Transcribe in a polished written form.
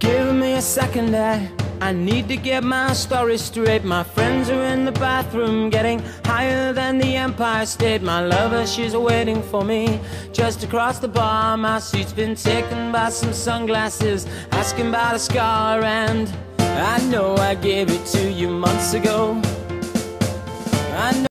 Give me a second, I need to get my story straight. My friends are in the bathroom, getting higher than the Empire State. My lover, she's waiting for me just across the bar. My seat's been taken by some sunglasses, asking about a scar. And I know I gave it to you months ago. I know